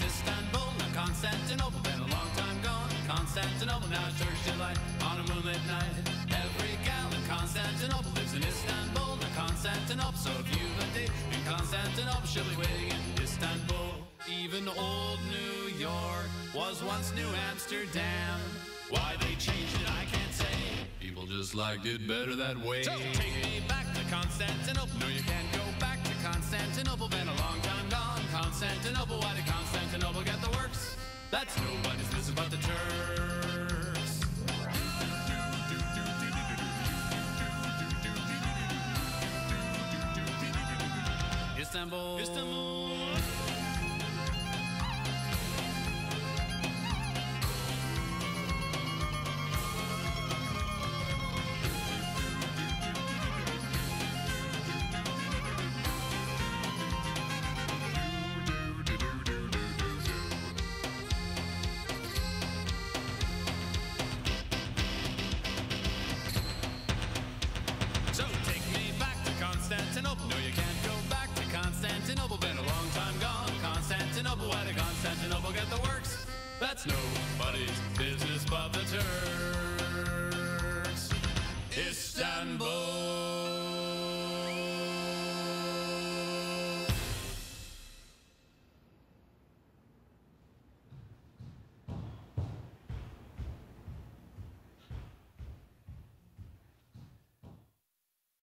Istanbul, not Constantinople. Been a long time gone. Constantinople, now it's Turkish delight on a moonlit night. Every gal in Constantinople lives in Istanbul, not Constantinople. So if you've a date in Constantinople, she'll be waiting in Istanbul. Even old New York was once New Amsterdam. Why they changed it, I can't say. People just liked it better that way. So take me back to Constantinople. No, you can't go back to Constantinople. Been a long time gone. Constantinople, why did Constantinople get the works? That's nobody's business but the Turks. Istanbul. Istanbul. Constantinople. No, you can't go back to Constantinople. Been a long time gone. Constantinople, why did Constantinople get the works? That's nobody's business but the Turks.